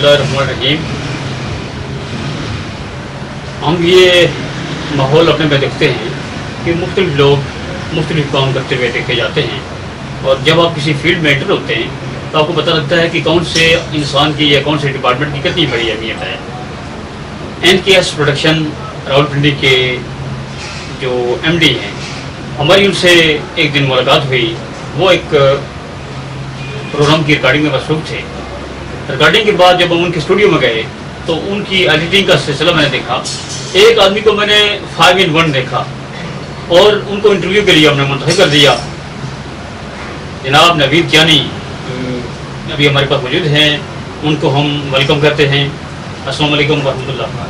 बिस्मिल्लाहिर्रहमानिर्रहीम। हम ये माहौल अपने में देखते हैं कि मुख्तलिफ लोग मुख्तलिफ काम करते हुए देखे जाते हैं, और जब आप किसी फील्ड में एंटर होते हैं तो आपको पता लगता है कि कौन से इंसान की या कौन से डिपार्टमेंट की कितनी बड़ी अहमियत है। NGOs प्रोडक्शन रावलपिंडी के जो MD हैं, हमारी उनसे एक दिन मुलाकात हुई। वो एक प्रोग्राम की रिकॉर्डिंग में मसरूफ थे। रिकॉर्डिंग के बाद जब हम उनके स्टूडियो में गए तो उनकी एडिटिंग का सिलसिला मैंने देखा। एक आदमी को मैंने 5 in 1 देखा और उनको इंटरव्यू के लिए हमने मुंतखब कर दिया। जनाब नवीद कियानी अभी हमारे पास मौजूद हैं, उनको हम वेलकम करते हैं। अस्सलाम वालेकुम वरहमतुल्लाह।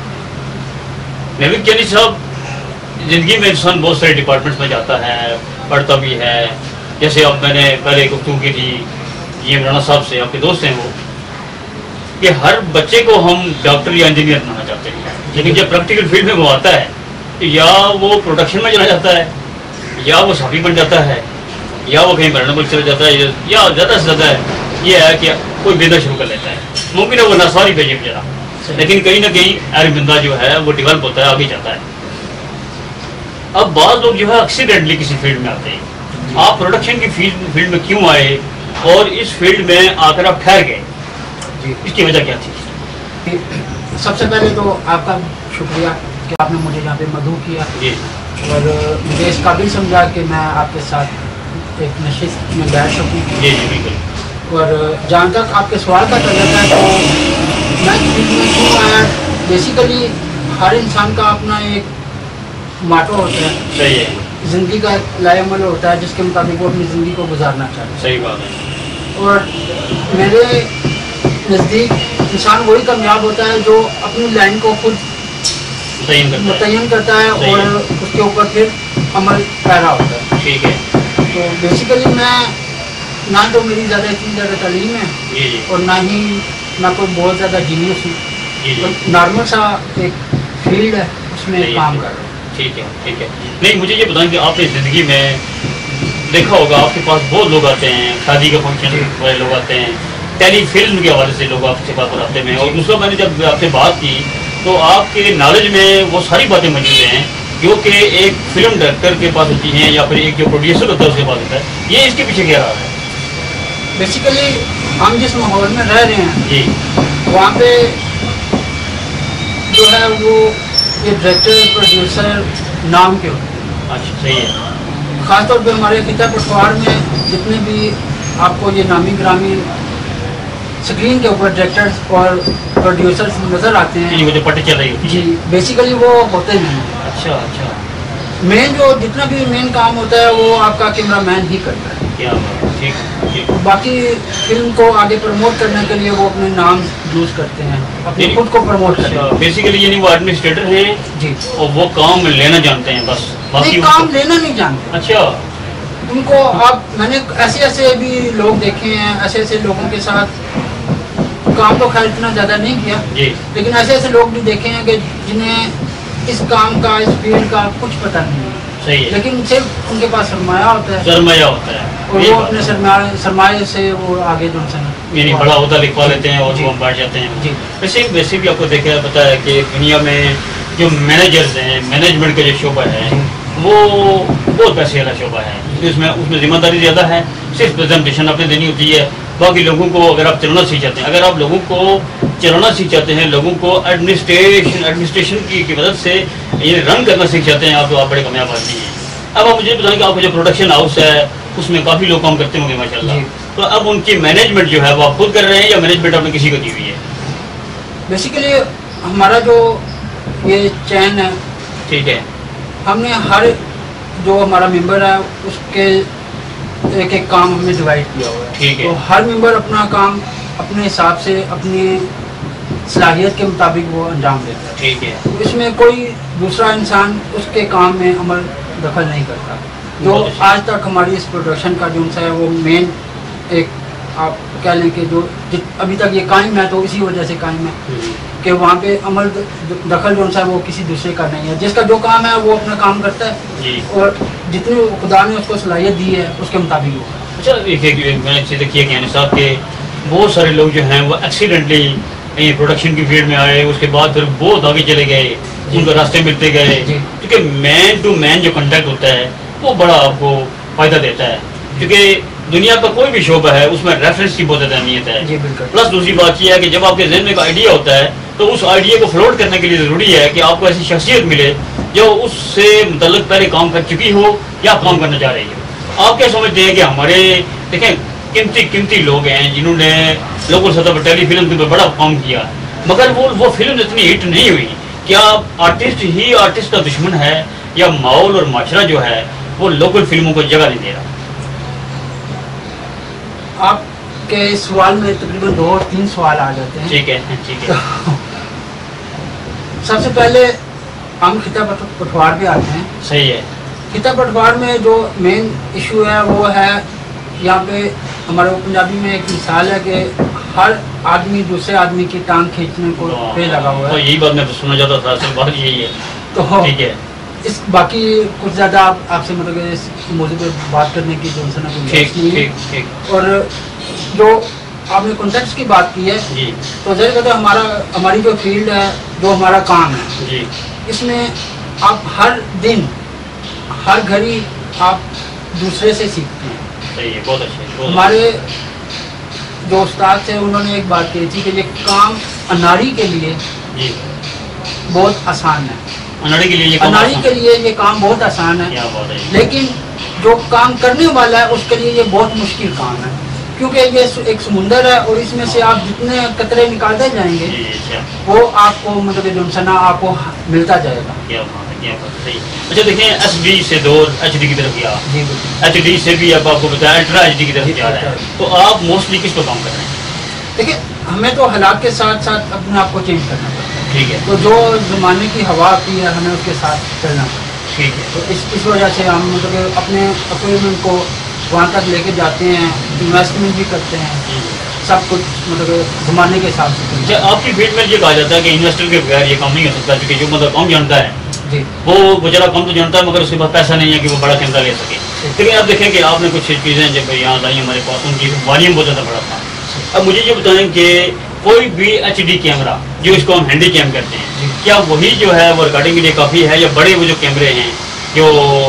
नवीद कियानी साहब, ज़िंदगी में इंसान बहुत सारे डिपार्टमेंट्स में जाता है, पढ़ता भी है। जैसे अब मैंने पहले गुफ्तगू की थी ये मौलाना साहब से, आपके दोस्त हैं वो, कि हर बच्चे को हम डॉक्टर या इंजीनियर बनाना चाहते हैं, लेकिन जब प्रैक्टिकल फील्ड में वो आता है तो या वो प्रोडक्शन में चला जाता है, या वो साफी बन जाता है, या वो कहीं बरनबल चला जाता है, या ज़्यादा से ज़्यादा ये है कि कोई बिजनेस शुरू कर लेता है। मुमकिन है वो नसारी भेजे बेचारा, लेकिन कहीं ना कहीं हर बंदा जो है वो डेवलप होता है, आगे जाता है। अब बाद लोग जो है एक्सीडेंटली किसी फील्ड में आते हैं। आप प्रोडक्शन की फील्ड में क्यों आए और इस फील्ड में आकर आप ठहर गए, इसकी वजह क्या थी? सबसे पहले तो आपका शुक्रिया कि आपने मुझे यहाँ पे मदऊ किया और मुझे इस काबिल समझा कि मैं आपके साथ एक नशिस्त में बैठ सकूँ। जी बिल्कुल। और जहाँ तक आपके सवाल का तजर्बा है तो मैं फील्ड में क्यों आया, बेसिकली हर इंसान का अपना एक माटो होता है, सही है, ज़िंदगी का लायमल होता है जिसके मुताबिक वो अपनी ज़िंदगी को गुजारना चाहता है। सही बात है। और मेरे नज़दीक इंसान वही कामयाब होता है जो अपनी लाइन को खुद मुतय्यन करता है और उसके ऊपर फिर अमल पैरा होता है। ठीक है। तो बेसिकली मैं ना तो मेरी इतनी ज़्यादा तालीम है और ना ही मैं कोई बहुत ज़्यादा जीनियस हूँ, तो नॉर्मल सा एक फील्ड है उसमें काम कर रहा हूँ। ठीक है, ठीक है। नहीं, मुझे ये बताएं कि आपने ज़िंदगी में देखा होगा आपके पास बहुत लोग आते हैं, शादी के फंक्शन वाले लोग आते हैं, टेली फिल्म के हवाले से लोग आपसे बात कराते हैं, और दूसरा मैंने जब आपसे बात की तो आपके नॉलेज में वो सारी बातें मौजूद हैं जो कि एक फिल्म डायरेक्टर के पास होती हैं या फिर एक जो प्रोड्यूसर होता है उसके पास होता है। ये इसके पीछे क्या रहा है? बेसिकली हम जिस माहौल में रह रहे हैं जी, वहाँ पे जो है वो ये डायरेक्टर प्रोड्यूसर नाम के होते हैं। अच्छा, सही है। ख़ासतौर पे हमारे खिता पटवार में जितने भी आपको ये नामी ग्रामी स्क्रीन के ऊपर डायरेक्टर्स और प्रोड्यूसर्स नज़र आते हैं, मुझे पता चल रही है जी, बेसिकली वो होते नहीं हैं। अच्छा अच्छा। मेन जो जितना भी मेन काम होता है वो आपका कैमरामैन ही करता है। क्या बात है। ठीक। बाकी फिल्म को आगे प्रमोट करने के लिए वो अपने नाम यूज़ करते हैं, अपने खुद को प्रमोट करते हैं। बेसिकली यानी वो एडमिनिस्ट्रेटर हैं जी, और वो काम लेना जानते हैं बस, बाकी काम लेना नहीं जानते। अच्छा। उनको आप मैंने ऐसे भी लोग देखे हैं, ऐसे लोगों के साथ काम तो खैर इतना ज़्यादा नहीं किया जी, लेकिन ऐसे लोग भी देखे हैं कि जिन्हें इस काम का, इस फील्ड का कुछ पता नहीं है। सही है। लेकिन सिर्फ उनके पास सरमाया होता है, और वो अपने सरमाए से वो आगे जो यानी बड़ा होता लिखवा लेते हैं और वो बढ़ जाते हैं। जी। वैसे भी आपको देखा पता है कि दुनिया में जो मैनेजर्स हैं, मैनेजमेंट का जो शोबा है वो बहुत पैसे वाला शोबा है, उसमें जिम्मेदारी ज़्यादा है, सिर्फ प्रेजेंटेशन आपने देनी होती है। बाकी लोगों को अगर आप चलाना सीख जाते हैं, अगर आप लोगों को चलाना सीख जाते हैं, लोगों को एडमिनिस्ट्रेशन की मदद से ये रन करना सीख जाते हैं, आप तो आप बड़े कामयाब आदमी हैं। अब आप मुझे बताएं कि आपका जो प्रोडक्शन हाउस है उसमें काफ़ी लोग काम करते होंगे माशाल्लाह, तो अब उनकी मैनेजमेंट जो है वो आप खुद कर रहे हैं या मैनेजमेंट आपने किसी को दी हुई है? बेसिकली हमारा जो ये चैन है, ठीक है, हमने हर जो हमारा मेंबर है उसके एक एक काम हमने डिवाइड किया हुआ है। ठीक है। तो हर मेंबर अपना काम अपने हिसाब से अपनी सलाहियत के मुताबिक वो अंजाम देता है। ठीक है। तो इसमें कोई दूसरा इंसान उसके काम में अमल दखल नहीं करता। जो आज तक हमारी इस प्रोडक्शन का जो है वो मेन एक आप कह लें कि जो अभी तक ये कायम है तो इसी वजह से कायम है कि वहाँ पे अमल दखल जो है वो किसी दूसरे का नहीं है। जिसका जो काम है वो अपना काम करता है और जितनी खुदा ने उसको सलाहियत दी है उसके मुताबिक वो। अच्छा, मैंने देखिए कियानी साहब के بہت سارے لوگ جو ہیں وہ ایکسیڈنٹلی پروڈکشن کی فیلڈ میں آئے، اس کے بعد پھر بہت آگے چلے گئے، ان کو راستے ملتے گئے، کیونکہ مین ٹو مین جو کنٹیکٹ ہوتا ہے وہ بڑا آپ کو فائدہ دیتا ہے، کیونکہ دنیا کا کوئی بھی شعبہ ہے اس میں ریفرنس کی بہت زیادہ اہمیت ہے۔ پلس دوسری بات یہ ہے کہ جب آپ کے ذہن میں ایک آئیڈیا ہوتا ہے تو اس آئیڈیا کو فلوٹ کرنے کے لیے ضروری ہے کہ آپ کو ایسی شخصیت ملے جو اس سے متعلق پہلے کام کر چکی ہو یا کام کرنا چاہ رہی ہو۔ آپ کیا سمجھتے ہیں کہ ہمارے دیکھیں قیمتی لوگ ہیں جنہوں نے لوکل سطح پر ٹیلی فلم پہ بڑا کام کیا، مگر وہ فلم اتنی ہٹ نہیں ہوئی۔ کیا آرٹسٹ ہی آرٹسٹ کا دشمن ہے یا ماحول اور معاشرہ جو ہے وہ لوکل فلموں کو جگہ نہیں دے رہا؟ آپ کے سوال میں تقریباً 2-3 سوال آ جاتے ہیں۔ ٹھیک ہے ٹھیک ہے۔ سب سے پہلے ہم خطہ پٹوار پہ آتے ہیں۔ صحیح ہے۔ خطہ پٹوار میں جو مین ایشو ہے وہ ہے یہاں پہ ہمارے پنجابی میں ایک مثال ہے کہ ہر آدمی دوسرے آدمی کی ٹانگ کھینچنے کو پہ لگا ہوا ہے۔ یہی بات میں سننا چاہتا تھا، اصل بات یہی ہے۔ تو ٹھیک ہے، اس باقی کچھ زیادہ آپ سے مطلب اس موضوع پہ بات کرنے کی جو ہے، اور جو آپ نے کانٹیکٹ کی بات کی ہے تو ظاہر بات ہے ہماری جو فیلڈ ہے، جو ہمارا کام ہے، اس میں آپ ہر دن ہر گھڑی آپ دوسرے سے سیکھتے ہیں۔ صحیح ہے، بہت اچھا۔ ہمارے جو استاد تھے انہوں نے ایک بات کہی تھی کہ یہ کام اناڑی کے لیے بہت آسان ہے، اناڑی کے لیے یہ کام بہت آسان ہے، لیکن جو کام کرنے والا ہے اس کے لیے یہ بہت مشکل کام ہے، کیونکہ یہ ایک سمندر ہے اور اس میں سے آپ جتنے قطرے نکالتے جائیں گے وہ آپ کو مطلب جو سنا آپ کو ملتا جائے گا۔ اچھا دیکھیں، ایس ڈی سے دور ایچ ڈی کی طرف گیا، ایچ ڈی سے بھی اب آپ کو بتایا الٹرا ایچ ڈی کی طرف جا رہا ہے، تو آپ موسٹلی کس پہ کام کر رہے ہیں؟ دیکھیں ہمیں تو حالات کے ساتھ ساتھ اپنے آپ کو چینج کرنا پڑتا ہے، ٹھیک ہے، تو جو زمانے کی ہوا آتی ہے ہمیں اس کے ساتھ چلنا پڑتا ہے، ٹھیک ہے، تو اس وجہ سے ہم مطلب اپنے اپوائنٹمنٹ کو وہاں تک لے کے جاتے ہیں، انویسٹمنٹ بھی کرتے ہیں، سب کچھ مطلب زمانے کے حساب سے۔ آپ کی فیلڈ میں یہ کہا جاتا ہے کہ انویسٹر کے بغیر یہ کام نہیں ہو سکتا، کیونکہ جو مطلب کام جانتا ہے وہ بیچارہ کم تو جانتا ہے مگر اس کے پاس پیسہ نہیں ہے کہ وہ بڑا کیمرہ لے سکے۔ لیکن اب دیکھیں کہ آپ نے کچھ چیزیں جب یہاں آئی ہمارے پاس، ان کی والیوم بہت زیادہ بڑا تھا۔ اب مجھے یہ بتائیں کہ کوئی بھی ایچ ڈی کیمرہ جو اس کو ہم ہینڈی کیم کہتے ہیں، کیا وہی جو ہے وہ ریکارڈنگ کے لیے کافی ہے، یا بڑے وہ جو کیمرے ہیں جو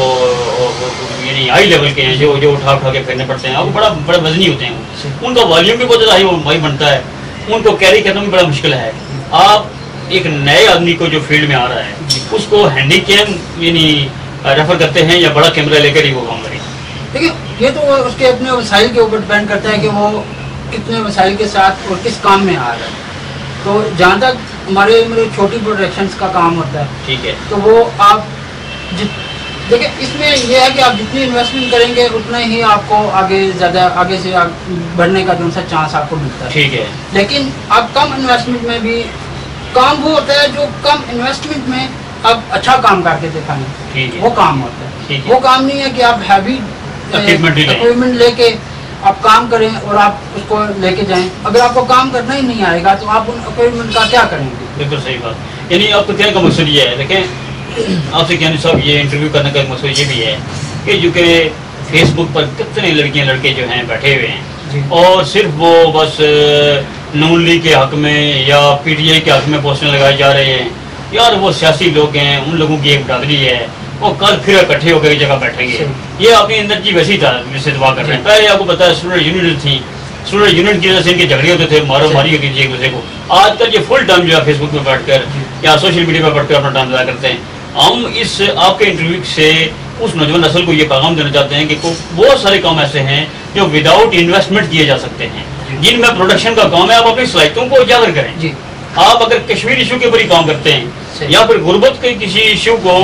یعنی ہائی لیول کے ہیں جو اٹھا کے پھیرنے پڑتے ہیں، وہ بڑا وزنی ہوتے ہیں، ان کا والیوم بھی بہت زیادہ ہائی بنتا ہے، ان کو کیری کرنا بھی بڑا مشکل ہے۔ آپ ایک نئے آدمی کو جو فیلڈ میں آ رہا ہے اس کو ہینڈی کیم یعنی ریفر کرتے ہیں یا بڑا کیمرہ لے کر ہی وہ کام کریں؟ دیکھیں یہ تو اس کے اپنے وسائل کے اوپر ڈپینڈ کرتا ہے کہ وہ کتنے وسائل کے ساتھ اور کس کام میں آ رہا ہے۔ تو جہاں تک ہمارے چھوٹی پروڈکشنز کا کام ہوتا ہے، ٹھیک ہے، تو وہ آپ دیکھیں اس میں یہ ہے کہ آپ جتنی انویسٹمنٹ کریں گے اتنا ہی آپ کو آگے سے بڑھنے کا جو سا چانس آپ کو ملتا ہے، ٹھیک ہے، لیکن آپ کم انویسٹمنٹ میں بھی کام وہ ہوتا ہے جو کم انویسٹمنٹ میں آپ اچھا کام کر کے دکھائیں، وہ کام ہوتا ہے۔ وہ کام نہیں ہے کہ آپ ہیوی اکوپمنٹ لے کے آپ کام کریں اور آپ اس کو لے کے جائیں، اگر آپ کو کام کرنا ہی نہیں آئے گا تو آپ ان اکوپمنٹ کا کیا کریں گے؟ بالکل صحیح بات، یعنی آپ کو کہنے کا مقصد یہ ہے، دیکھیں آپ سے کیانی صاحب یہ انٹرویو کرنے کا ایک مقصد یہ بھی ہے کہ جو کہ فیس بک پر کتنے لڑکیاں لڑکے جو ہیں بیٹھے ہوئے ہیں اور صرف وہ بس نون لیگ کے حق میں یا پی ٹی آئی کے حق میں پوسٹر لگائے جا رہے ہیں، یار وہ سیاسی لوگ ہیں، ان لوگوں کی ایک برادری ہے، وہ کل پھر اکٹھے ہو کر ایک جگہ بیٹھیں گے، یہ اپنی انرجی ویسی تھا جس سے دعا کر رہے ہیں۔ پہلے آپ کو پتا ہے اسٹوڈنٹ یونین تھی، اسٹوڈنٹ یونین کی وجہ سے ان کے جھگڑے ہوتے تھے، مارو ماری ہوتی تھی ایک دوسرے کو۔ آج کل یہ فل ٹائم جو ہے فیس بک میں بیٹھ کر یا سوشل میڈیا پہ بیٹھ کر اپنا ٹائم ضائع کرتے ہیں۔ ہم اس آپ کے انٹرویو سے اس نوجوان نسل کو یہ پیغام دینا چاہتے ہیں کہ بہت سارے کام ایسے ہیں جو وداؤٹ انویسٹمنٹ کیے جا سکتے ہیں، جن میں پروڈکشن کا کام ہے، آپ اپنی صلاحیتوں کو اجاگر کریں۔ آپ اگر کشمیر ایشو کے اوپر ہی کام کرتے ہیں یا پھر غربت کے کسی ایشو کو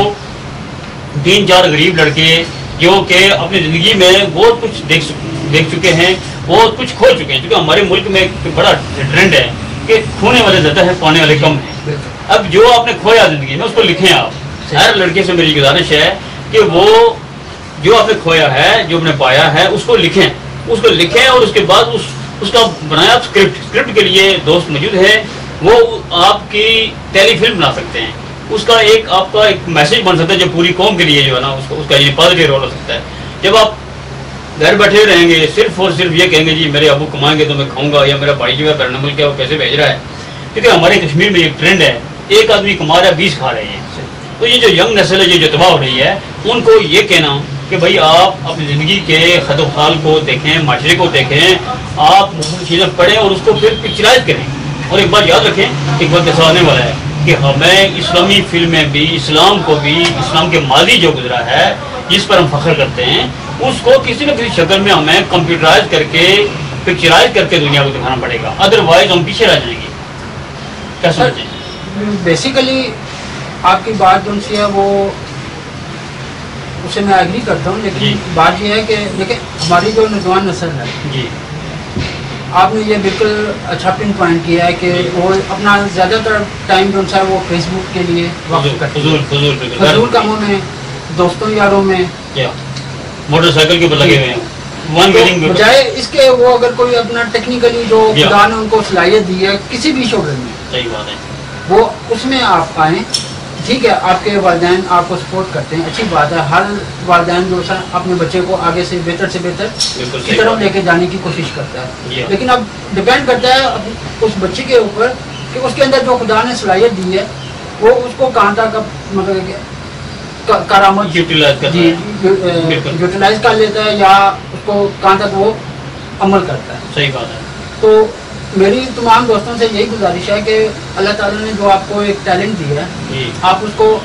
3-4 غریب لڑکے جو کہ اپنی زندگی میں بہت کچھ دیکھ چکے ہیں، بہت کچھ کھو چکے ہیں، کیونکہ ہمارے ملک میں ایک بڑا ٹرینڈ ہے کہ کھونے والے زیادہ ہیں، پانے والے کم ہیں۔ اب جو آپ نے کھویا زندگی میں اس کو لکھیں۔ آپ ہر لڑکے سے میری گزارش ہے کہ وہ جو آپ نے کھویا ہے، جو آپ نے پایا ہے، اس کو لکھیں اور اس کے بعد اس کا بنایا اسکرپٹ کے لیے دوست موجود ہے، وہ آپ کی ٹیلی فلم بنا سکتے ہیں، اس کا آپ کا ایک میسج بن سکتا ہے جو پوری قوم کے لیے جو ہے نا اس کا یہ پازیٹیو رول ہو سکتا ہے۔ جب آپ گھر بیٹھے رہیں گے، صرف اور صرف یہ کہیں گے جی میرے ابو کمائیں گے تو میں کھاؤں گا، یا میرا بھائی جو ہے بیرنمل کیا وہ پیسے بھیج رہا ہے. کیونکہ ہمارے کشمیر میں ایک ٹرینڈ ہے، ایک آدمی کما رہا ہے 20 کھا رہے ہیں. تو یہ جو ینگ نسل ہے یہ جو تباہ ہو رہی ہے، ان کو یہ کہنا کہ بھائی آپ اپنی زندگی کے خد و خال کو دیکھیں، معاشرے کو دیکھیں، آپ مختلف چیزیں پڑھیں اور اس کو پھر پکچرائز کریں. اور ایک بات یاد رکھیں، ایک وقت ایسا آنے والا ہے کہ ہمیں اسلامی فلمیں بھی، اسلام کو بھی، اسلام کے ماضی جو گزرا ہے جس پر ہم فخر کرتے ہیں، اس کو کسی نہ کسی شکل میں ہمیں کمپیوٹرائز کر کے، پکچرائز کر کے دنیا کو دکھانا پڑے گا، ادروائز ہم پیچھے رہ جائیں گے. کیا سمجھیں؟ بیسیکلی آپ کی بات جو سی ہے وہ اسے میں ایگری کرتا ہوں، لیکن بات یہ ہے کہ دیکھیں ہماری جو نوجوان نسل ہے، جی آپ نے یہ بالکل اچھا پن پوائنٹ کیا ہے کہ وہ اپنا زیادہ تر ٹائم جو ہے وہ فیس بک کے لیے وقت کرتے ہیں، فضول کاموں میں، دوستوں یاروں میں، موٹر سائیکل کے اوپر لگے ہوئے ہیں. بجائے اس کے وہ اگر کوئی اپنا ٹیکنیکلی جو خدا نے ان کو صلاحیت دی ہے کسی بھی شعبے میں، صحیح بات ہے، وہ اس میں آپ آئیں. ٹھیک ہے، آپ کے والدین آپ کو سپورٹ کرتے ہیں، اچھی بات ہے. ہر والدین جو ہے اپنے بچے کو آگے سے بہتر کی طرف لے کے جانے کی کوشش کرتا ہے، لیکن اب ڈپینڈ کرتا ہے اس بچے کے اوپر کہ اس کے اندر جو خدا نے صلاحیت دی ہے وہ اس کو کہاں تک مطلب کرامت یوٹیلائز کر لیتا ہے یا اس کو کہاں تک وہ عمل کرتا ہے. صحیح بات ہے. تو میری تمام دوستوں سے یہی گزارش ہے کہ اللہ تعالیٰ نے جو آپ کو ایک ٹیلنٹ دیا ہے، آپ اس کو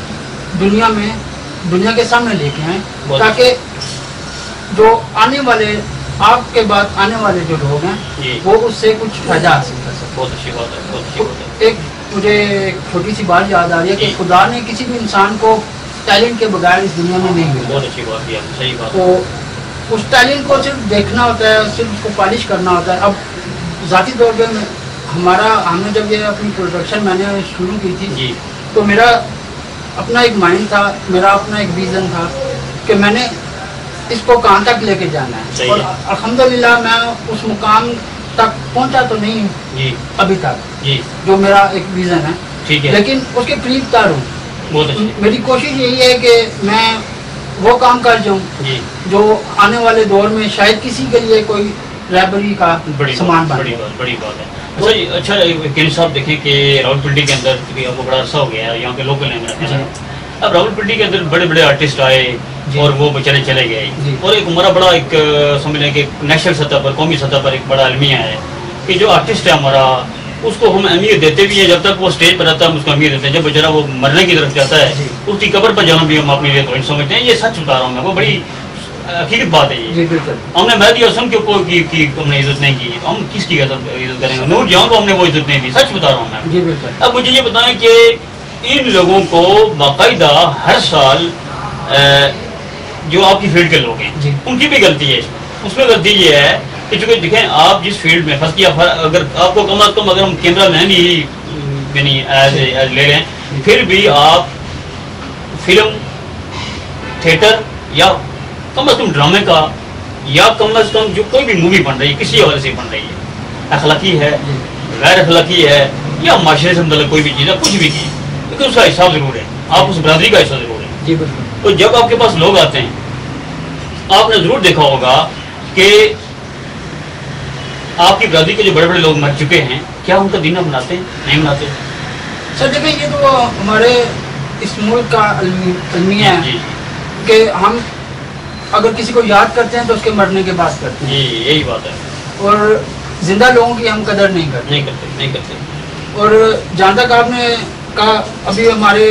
دنیا کے سامنے لے کے آئیں، تاکہ جو آنے والے آپ کے بعد آنے والے جو لوگ ہیں وہ اس سے کچھ فائدہ حاصل کر سکیں. بہت اچھی بات ہے، بہت اچھی بات ہے. ایک مجھے ایک چھوٹی سی بات یاد آ رہی ہے کہ خدا نے کسی بھی انسان کو ٹیلنٹ کے بغیر اس دنیا میں نہیں ملا. بہت اچھی بات ہے، صحیح بات. تو اس ٹیلنٹ کو صرف دیکھنا ہوتا ہے، صرف اس کو پالش کرنا ہوتا ہے. اب ذاتی طور پہ ہم نے جب یہ اپنی پروڈکشن میں نے شروع کی تھی تو میرا اپنا ایک مائنڈ تھا، میرا اپنا ایک ویژن تھا کہ میں نے اس کو کہاں تک لے کے جانا ہے. اور الحمدللہ میں اس مقام تک پہنچا تو نہیں ہوں ابھی تک جو میرا ایک ویژن ہے، لیکن اس کے قریب تر ہوں. میری کوشش یہی ہے کہ میں وہ کام کر جاؤں جو آنے والے دور میں شاید کسی کے لیے کوئی رہبری کا سامان بڑی بات ہے. اچھا کیانی صاحب دیکھیں کہ راولپنڈی کے اندر اب وہ بڑا عرصہ ہو گیا ہے، یہاں کے لوکل ہیں. اب راولپنڈی کے اندر بڑے بڑے آرٹسٹ آئے اور وہ بیچارے چلے گئے، اور ایک ہمارا بڑا ایک سمجھ لیں کہ نیشنل سطح پر، قومی سطح پر ایک بڑا المیہ ہے کہ جو آرٹسٹ ہے ہمارا اس کو ہم اہمیت دیتے بھی ہیں. جب تک وہ اسٹیج پر آتا ہے ہم اس کو اہمیت دیتے ہیں، جب بیچارہ وہ مرنے کی طرف جاتا ہے اس کی قبر پر جانا بھی ہم اپنے لیے توہین سمجھتے ہیں. یہ سچ بتا رہا ہوں میں، وہ بڑی حقیقت بات ہے. یہ ہم نے مہدی حسن کے اوپر کی ہم نے عزت نہیں کی، ہم کس کی عزت کریں گے؟ نور جہاں کو ہم نے وہ عزت نہیں دی. سچ بتا رہا ہوں میں. اب مجھے یہ بتائیں کہ ان لوگوں کو باقاعدہ ہر سال جو آپ کی فیلڈ کے لوگ ہیں ان کی بھی غلطی ہے. اس میں غلطی یہ ہے کہ چونکہ دیکھیں آپ جس فیلڈ میں فرض کیا، اگر آپ کو کم از کم اگر ہم کیمرہ مین ہی یعنی ایز لے لیں، پھر بھی آپ فلم، تھیٹر یا کم از کم ڈرامے کا، یا کم از کم جو کوئی بھی مووی بن رہی ہے کسی حوالے سے بن رہی ہے، اخلاقی ہے، غیر اخلاقی ہے، یا معاشرے سے متعلق کوئی بھی چیز ہے، کچھ بھی کی، لیکن اس کا حساب ضرور ہے. آپ اس برادری کا حصہ ضرور ہے. تو جب آپ کے پاس لوگ آتے ہیں، آپ نے ضرور دیکھا ہوگا کہ آپ کی برادری کے جو بڑے بڑے لوگ مر چکے ہیں، کیا ان کا دن مناتے ہیں؟ نہیں مناتے. سر دیکھیں، یہ تو ہمارے اس ملک کا المیہ ہے کہ ہم اگر کسی کو یاد کرتے ہیں تو اس کے مرنے کے بعد کرتے ہیں. یہی بات ہے. اور زندہ لوگوں کی ہم قدر نہیں کرتے. اور جہاں تک آپ نے کہا، ابھی ہمارے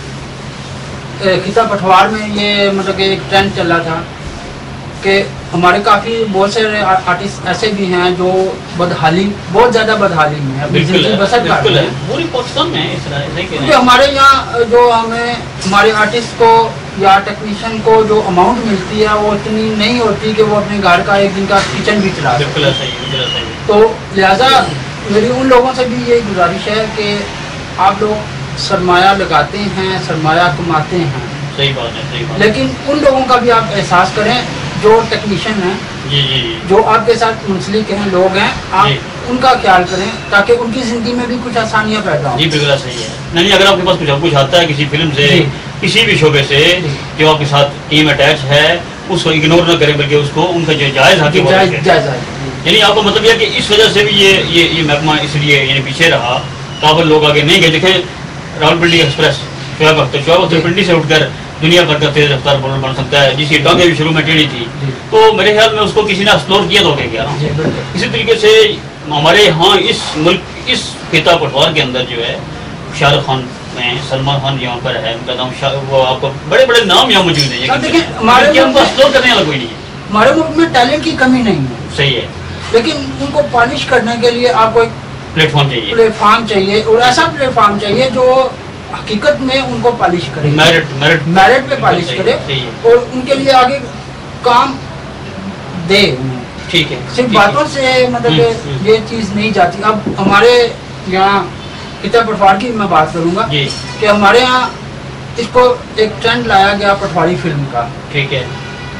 خطہ پٹھوار میں یہ مطلب کہ ایک ٹرینڈ چل رہا تھا کہ ہمارے کافی بہت سے آرٹسٹ ایسے بھی ہیں جو بہت زیادہ بدحالی میں ہیں. پوری پاکستان میں کیونکہ ہمارے یہاں جو ہمارے آرٹسٹ کو یا ٹیکنیشین کو جو اماؤنٹ ملتی ہے وہ اتنی نہیں ہوتی کہ وہ اپنے گھر کا ایک دن کا کچن بھی چلا سکے. تو لہٰذا میری ان لوگوں سے بھی یہ گزارش ہے کہ آپ لوگ سرمایہ لگاتے ہیں، سرمایہ کماتے ہیں، صحیح بات ہے، لیکن ان لوگوں کا بھی آپ احساس کریں جو ٹیکنیشین ہیں، جو آپ کے ساتھ منسلک ہیں، لوگ ہیں، آپ ان کا خیال کریں تاکہ ان کی زندگی میں بھی کچھ آسانیاں پیدا ہوں. بالکل صحیح ہے. نہیں، اگر آپ کے پاس کچھ آتا ہے کسی فلم سے، کسی بھی شعبے سے جو آپ کے ساتھ ٹیم اٹیچ ہے، उसको इग्नोर न करें, बल्कि उसको उनका जो जायज़ हक है वो दें। यानी आपको मतलब यह कि इस वजह से भी ये महकमा इसलिए यानी पीछे रहा, काबल लोग आगे नहीं गए। देखें रावलपिंडी एक्सप्रेस, शोएब अख्तर पिंडी से उठकर दुनिया भर का तेज रफ्तार बन सकता है, जिसकी टांगें भी शुरू में टेढ़ी थी, तो मेरे ख्याल में उसको किसी ने एक्सप्लोर किया तो क्या ना। इसी तरीके से हमारे यहाँ इस मुल्क इस खिता पटवार के अंदर जो है शाहरुख खान में, सलमान खान यहाँ पर है, उनका नाम वो आपको बड़े बड़े नाम यहाँ मौजूद है, देखिए हमारे एक्सप्लोर करने वाला कोई नहीं है। हमारे मुल्क में टैलेंट की कमी नहीं है, सही है, लेकिन उनको पॉलिश करने के लिए आपको एक प्लेटफॉर्म चाहिए और ऐसा प्लेटफॉर्म चाहिए जो हकीकत में उनको पॉलिश करे, मेरिट पे पॉलिश करे और उनके लिए आगे काम दे। ठीक है, सिर्फ बातों से मतलब ये चीज़ नहीं जाती। अब हमारे यहाँ खिता पटवार की मैं बात करूँगा कि हमारे यहाँ इसको एक ट्रेंड लाया गया पटवारी फिल्म का, ठीक है,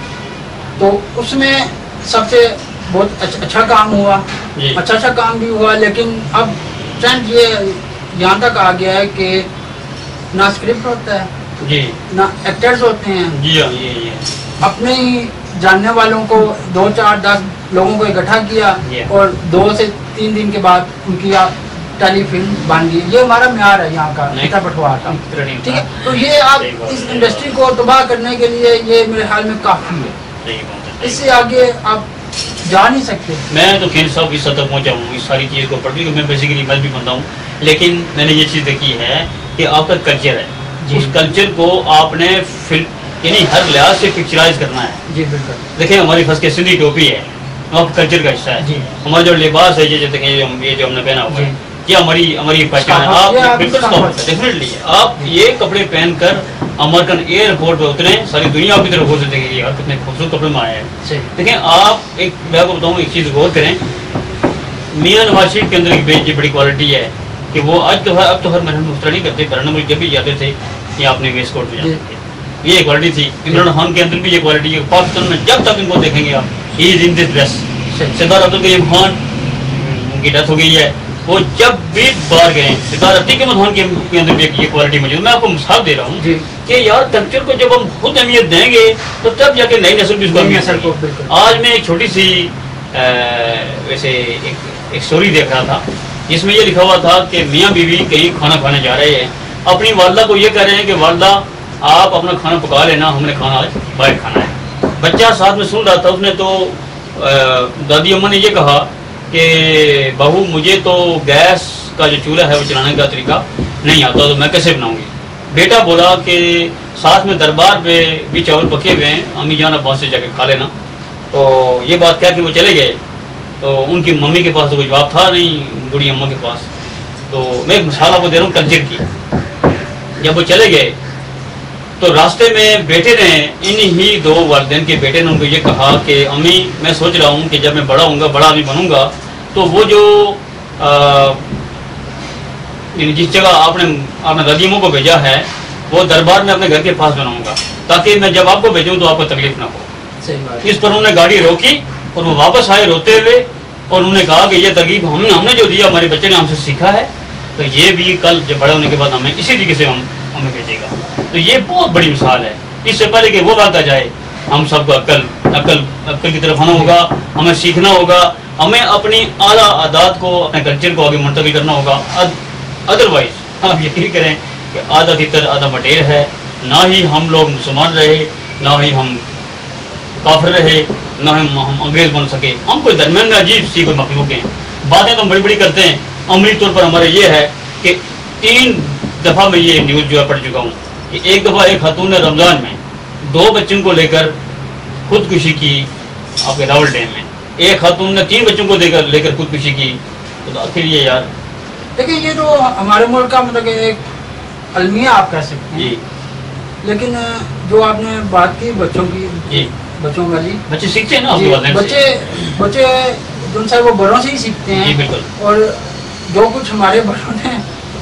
तो उसमें सबसे बहुत अच्छा काम हुआ, अच्छा काम भी हुआ, लेकिन अब ट्रेंड ये यहाँ तक आ गया है कि ना स्क्रिप्ट होता है जी, ना एक्टर्स होते हैं जी, ये अपने ही जानने वालों को 2, 4, 10 लोगों को इकट्ठा किया और 2 से 3 दिन के बाद उनकी टेली फिल्म बन गई। ये हमारा म्यार है यहाँ का खिता पटवार का, ठीक है। तो ये आप इस इंडस्ट्री को तबाह करने के लिए ये मेरे ख्याल में काफ़ी है, इससे आगे आप जा नहीं सकते। मैं तो खेल साहब इस हद तक पहुँचा हूँ इस सारी चीज़ को पढ़ के, मैं बेसिकली मैं भी बनता हूँ, लेकिन मैंने ये चीज़ देखी है कि आपका कल्चर है, उस कल्चर को आपने यानी हर लिहाज से पिक्चराइज करना है जी। बिल्कुल, देखिए हमारी फर्स्ट के सिंधी टोपी है, आपका कल्चर का हिस्सा है, हमारा जो लिबास है ये देखें, ये जो हमने पहना हुआ है, क्या हमारी पहचान है। आप बिल्कुल डेफिनेटली आप ये कपड़े पहनकर अमेरिकन एयरपोर्ट पे उतरे, सारी दुनिया आपकी तरफ गौर से देखेगी यार कितने खूबसूरत कपड़े में आए हैं। देखें आप एक मैं आपको बताऊँ एक चीज़ गौर करें, मियां नवाज शरीफ के अंदर एक बड़ी क्वालिटी है कि वो अब तो हर महीने मुफ्त नहीं करते, पराना जब भी जाते थे या अपने वेस्ट कोर्ट में जाते थे, ये क्वालिटी थी। इमरान खान के अंदर भी ये क्वालिटी है, पाकिस्तान में जब तक इनको देखेंगे आप he is in this dress. Siddharth Abdul Karim Khan उनकी डेथ हो गई है, वो जब भी बाहर गए सिद्धार्थ अब्दुल खान के अंदर भी ये क्वालिटी मौजूद। मैं आपको मिसाल दे रहा हूँ कि यार कल्चर को जब हम खुद अहमियत देंगे तो तब जाके नई नस्ल भी उसको अहमियत देगी। आज मैं एक छोटी सी वैसे एक स्टोरी देख रहा था जिसमें ये लिखा हुआ था कि मियाँ बीवी कहीं खाना खाने जा रहे हैं, अपनी वालदा को ये कह रहे हैं कि वालदा आप अपना खाना पका लेना, हमने खाना आज बाहर खाना है। बच्चा साथ में सुन रहा था, उसने तो दादी अम्मा ने ये कहा कि बहू मुझे तो गैस का जो चूल्हा है वो चलाने का तरीका नहीं आता, तो मैं कैसे बनाऊंगी। बेटा बोला कि साथ में दरबार पे भी चावल पके हुए हैं, अम्मी जान अब्बास से जाके खा लेना। तो ये बात क्या कि वो चले गए, तो उनकी मम्मी के पास तो कोई जवाब था नहीं, बूढ़ी अम्मा के पास। तो मैं एक मिसाल आपको दे रहा हूँ कल्चर की। जब वो चले गए तो रास्ते में बेटे ने, इन ही 2 वालिदैन के बेटे ने उनको ये कहा कि अम्मी मैं सोच रहा हूँ कि जब मैं बड़ा होऊंगा, बड़ा आदमी बनूंगा, तो वो जो जिस जगह आपने दादी अम्मा को भेजा है वो दरबार में अपने घर के पास बनाऊंगा, ताकि मैं जब आपको भेजूँ तो आपको तकलीफ ना हो। इस पर उन्होंने गाड़ी रोकी और वो वापस आए रोते हुए, और उन्होंने कहा कि ये तरकीब हमने जो दिया हमारे बच्चे ने हमसे सीखा है, तो ये भी कल जब बड़े होने के बाद हमें इसी तरीके से हमें भेजेगा। तो ये बहुत बड़ी मिसाल है। इससे पहले कि वो बात आ जाए, हम सबको अक्ल की तरफ आना होगा, हमें सीखना होगा, हमें अपनी आला आदात को, अपने कल्चर को आगे मुंतकिल करना होगा। अदरवाइज आप यकीन करें कि आधा तितर आधा मटेर है, ना ही हम लोग मुसलमान रहे, ना ही हम काफिर रहे, ना हम अंग्रेज बन सके। हम कोई दरमियान में अजीब सी कोई मखलूक हैं। बातें तो हम बड़ी बड़ी करते हैं। अमली तौर पर हमारे ये है कि 3 दफ़ा मैं ये न्यूज़ जो है पढ़ चुका हूँ कि एक दफ़ा एक खातून ने रमज़ान में 2 बच्चों को लेकर खुदकुशी की आपके रावल डैम में, एक खातून ने 3 बच्चों को लेकर खुदकुशी की। तो आखिर ये यार देखिए ये तो हमारे मुल्क का मतलब एक अलमिया आप कह सकते हैं, लेकिन जो आपने बात की बच्चों की, बच्चों वाली, बच्चे सीखते हैं ना आपके वालिदैन से। बच्चे जो है वो बड़ों से ही सीखते हैं, और जो कुछ हमारे बड़ों ने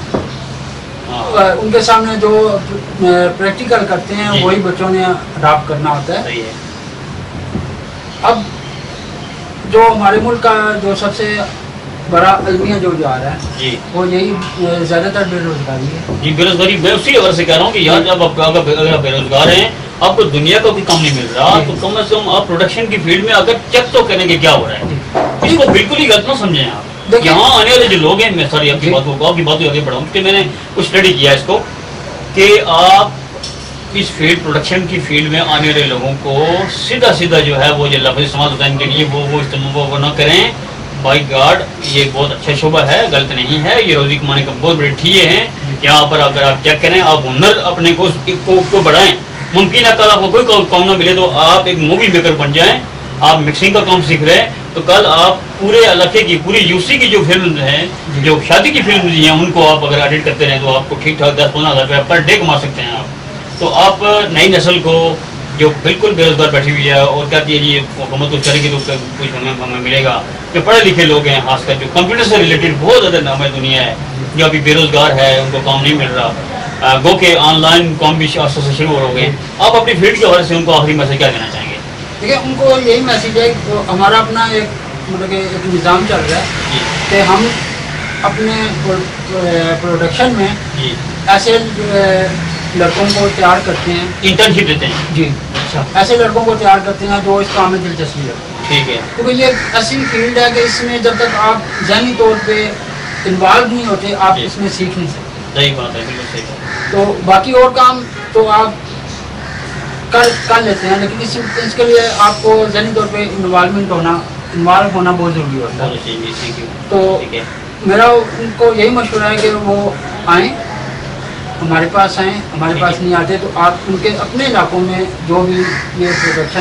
उनके सामने जो प्रैक्टिकल करते हैं वही बच्चों ने अडॉप्ट करना होता है। अब जो हमारे मुल्क का जो सबसे बड़ा अलमिया जो जा रहा है जी, वो यही ज़्यादातर बेरोजगारी है जी बेरोजगारी। मैं उसी वजह से कह रहा हूँ कि यार जब आप अगर आप बेरोजगार हैं, आपको दुनिया का भी काम नहीं मिल रहा, तो कम से कम आप प्रोडक्शन की फील्ड में अगर चेक तो करेंगे क्या हो रहा है। इसको बिल्कुल ही गलत ना समझें आप। यहाँ आने वाले जो लोग हैं, मैं सॉरी आपकी बात को आगे बढ़ाऊँ कि मैंने कुछ स्टडी किया इसको कि आप इस फील्ड प्रोडक्शन की फील्ड में आने वाले लोगों को सीधा जो है वो जो लफ्ज़ इस्तेमाल होता है इनके लिए वो इस्तेमाल वो ना करें। बाई गॉड ये बहुत अच्छा शोबा है, गलत नहीं है, ये रोजी कमाने का बहुत बड़े ठीए हैं। यहाँ पर अगर आप चेक करें, आप हुनर अपने को बढ़ाएं, मुमकिन है कल आपको कोई काम ना मिले तो आप एक मूवी मेकर बन जाएं। आप मिक्सिंग का काम सीख रहे हैं तो कल आप पूरे इलाके की पूरी यूसी की जो फिल्म हैं, जो शादी की फिल्म हैं, उनको आप अगर एडिट करते रहें तो आपको ठीक ठाक 10-15 हज़ार रुपये पर डे कमा सकते हैं आप। तो आप नई नस्ल को जो बिल्कुल बेरोजगार बैठी हुई है और कहती है जी हुकूमत को करेगी तो कुछ हमें मिलेगा, जो पढ़े लिखे लोग हैं, खासकर जो कंप्यूटर से रिलेटेड बहुत ज़्यादा नाम है दुनिया है, जो अभी बेरोजगार है, उनको काम नहीं मिल रहा, गो के ऑनलाइन काम भी एसोसिएशन हो गए। आप अपनी फील्ड के हवाले से उनको आखिरी मैसेज क्या देना चाहेंगे? देखिए, उनको यही मैसेज है कि हमारा अपना एक मतलब कि एक निज़ाम चल रहा है कि हम अपने प्रोडक्शन में ऐसे लड़कों को तैयार करते हैं, इंटर्नशिप देते हैं जी। अच्छा, ऐसे लड़कों को तैयार करते हैं जो इस काम में दिलचस्पी है। ठीक है, क्योंकि ये ऐसी फील्ड है कि इसमें जब तक आप ज़हनी तौर पे इन्वॉल्व नहीं होते आप इसमें सीख नहीं सकते। सही बात है, बिल्कुल सही बात। तो बाकी और काम तो आप कर लेते हैं, लेकिन इसके लिए आपको ज़हनी तौर पे इन्वॉल्व होना बहुत ज़रूरी होता है। तो मेरा उनको यही मशवरा है कि वो आएँ, हमारे पास आएँ। हमारे पास नहीं आते तो आप उनके अपने इलाकों में जो भी ये प्रोडक्शन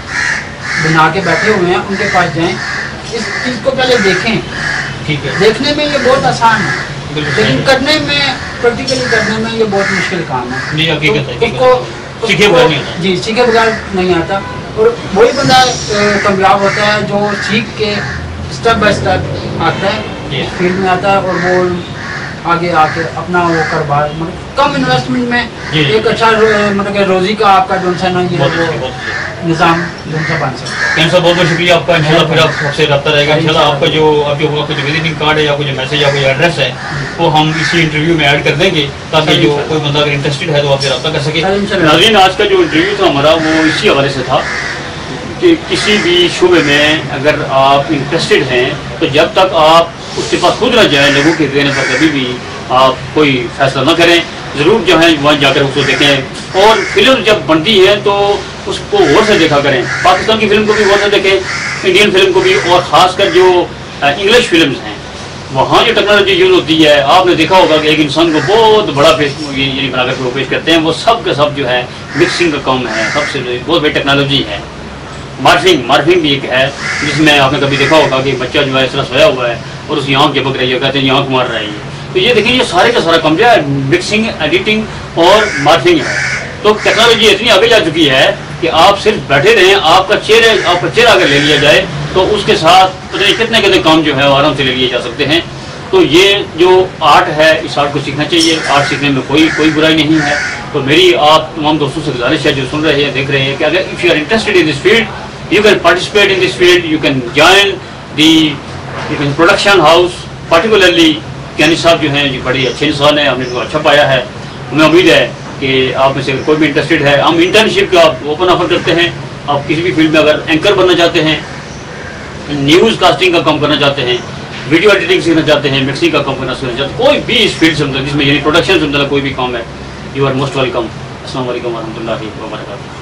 बना के बैठे हुए हैं उनके पास जाएं, इस चीज़ को पहले देखें। ठीक है, देखने में ये बहुत आसान है, लेकिन करने में, प्रैक्टिकली करने में ये बहुत मुश्किल काम है। उसको सीखे बगैर नहीं आता। जी, सीखे बगैर नहीं आता। और वही बंदा कामयाब होता है जो सीख के स्टेप बाय स्टेप आता है, फील्ड में आता है और वो आगे आके अपना वो कारोबार मतलब कम इन्वेस्टमेंट में एक अच्छा मतलब कि रोजी का आपका जो है ना ये निज़ाम बन सकता है। बहुत बहुत शुक्रिया आपका। इंशाल्लाह फिर आपसे रब्ता रहेगा। इंशाल्लाह आपका जो विजिटिंग कार्ड है या कोई जो मैसेज या कोई एड्रेस है वो हम इसी इंटरव्यू में ऐड कर देंगे ताकि जो कोई बंदा अगर इंटरेस्टेड है तो आपसे रब्ता कर सके। नाज़रीन, आज का जो इंटरव्यू था हमारा वो इसी हवाले से था कि किसी भी शोबे में अगर आप इंटरेस्टेड हैं तो जब तक आप उसके पास खुद न जाए, लोगों के देने पर कभी भी आप कोई फैसला न करें। ज़रूर जो है वहाँ जाकर उसको देखें और फिल्म जब बनती है तो उसको गौर से देखा करें। पाकिस्तान की फिल्म को भी गौर से देखें, इंडियन फिल्म को भी, और ख़ासकर जो इंग्लिश फिल्म हैं वहाँ जो टेक्नोलॉजी यूज़ होती है, आपने देखा होगा कि एक इंसान को बहुत बड़ा यानी बनाकर वो पेश करते हैं। वो सब का सब जो है मिक्सिंग का काम है, सबसे बहुत बड़ी टेक्नोलॉजी है। मार्फिंग भी एक है जिसमें आपने कभी देखा होगा कि बच्चा जो है इस तरह सोया हुआ है और उसकी आँख झपक रही है, कहते हैं आँख मार रही है। तो ये देखिए, ये सारे का सारा काम जो है मिक्सिंग, एडिटिंग और मार्फिंग है। तो टेक्नोलॉजी इतनी आगे जा चुकी है कि आप सिर्फ बैठे रहें, आपका चेहरा अगर ले लिया जाए तो उसके साथ पता नहीं कितने काम जो है आराम से ले लिए जा सकते हैं। तो ये जो आर्ट है, इस आर्ट को सीखना चाहिए। आर्ट सीखने में कोई बुराई नहीं है। तो मेरी आप तमाम दोस्तों से गुजारिश है जो सुन रहे हैं, देख रहे हैं, कि अगर if you are interested in this field, you can participate in this field, you can join the production house, particularly Kiyani साहब जो हैं जी बड़ी अच्छे इंसान है, हमने उनको अच्छा पाया है। हमें उम्मीद है कि आप में से कोई भी इंटरेस्टेड है, हम इंटर्नशिप का ओपन ऑफर करते हैं। आप किसी भी फील्ड में अगर एंकर बनना चाहते हैं, न्यूज़ कास्टिंग का काम करना चाहते हैं, वीडियो एडिटिंग सीखना चाहते हैं, मिक्सिंग का काम करना सीखना चाहते हैं, कोई भी इस फील्ड से मतलब जिसमें यानी प्रोडक्शन से मतलब कोई भी काम है, यू आर मोस्ट वेलकम। अस्सलाम वालेकुम व रहमतुल्लाहि व बरकातहू।